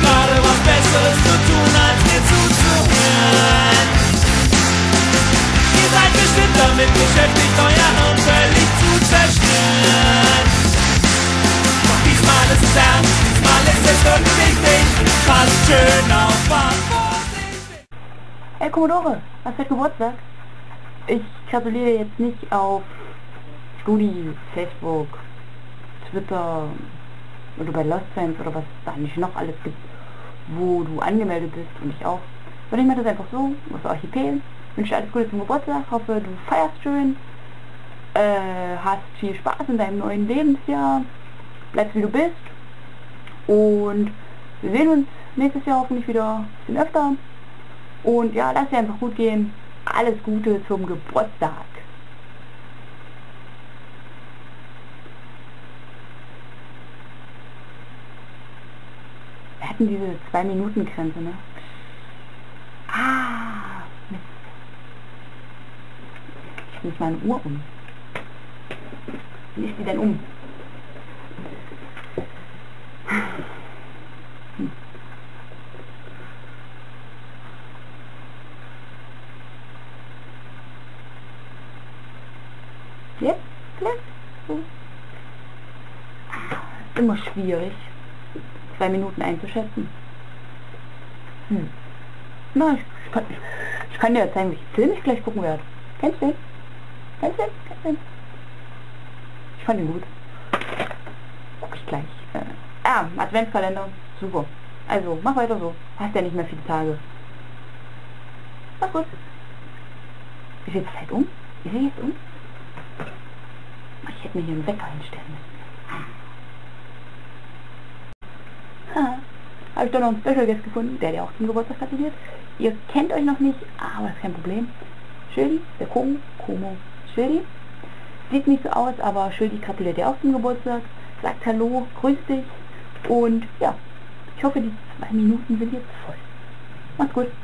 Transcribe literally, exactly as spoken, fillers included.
gerade was Besseres zu tun, als mir zuzuhören. Ihr seid bestimmt damit beschäftigt, euer Hirn völlig zu zerstören. Doch diesmal ist es ernst, diesmal ist es wirklich wichtig, passt schön auf, war vorsichtig. Hey Commodore, hast du Geburtstag? Ich gratuliere jetzt nicht auf Studi, Facebook, Twitter oder bei Lost Fans oder was da nicht noch alles gibt, wo du angemeldet bist und ich auch. Sondern ich mache das einfach so, aus Archipel. Wünsche dir alles Gute zum Geburtstag, hoffe du feierst schön, äh, hast viel Spaß in deinem neuen Lebensjahr, bleibst wie du bist und wir sehen uns nächstes Jahr hoffentlich wieder ein bisschen öfter. Und ja, lass dir einfach gut gehen. Alles Gute zum Geburtstag. Wir hatten diese zwei Minuten Grenze, ne? Ah, Mist. Ich muss meine Uhr um. Wie ist die denn um? Hm. Jetzt? Vielleicht? So. Ah, immer schwierig, zwei Minuten einzuschätzen. Hm. Na, ich, ich, kann, ich, ich kann dir ja zeigen, welchen Film ich gleich gucken werde. Kennst du den? Kennst du den? Kennst du den? Ich fand ihn gut. Guck ich gleich. Äh, ah, Adventskalender. Super. Also, mach weiter so. Hast ja nicht mehr viele Tage. Mach gut. Wie viel Zeit um? Wie viel jetzt um? Ich hätte mir hier einen Wecker hinstellen müssen. Ha. Habe ich doch noch einen Special Guest gefunden, der dir auch zum Geburtstag gratuliert. Ihr kennt euch noch nicht, aber das ist kein Problem. Schildi, der Komo, Komo, Schildi. Sieht nicht so aus, aber Schildi gratuliert dir auch zum Geburtstag. Sagt Hallo, grüßt dich. Und ja, ich hoffe, die zwei Minuten sind jetzt voll. Macht's gut.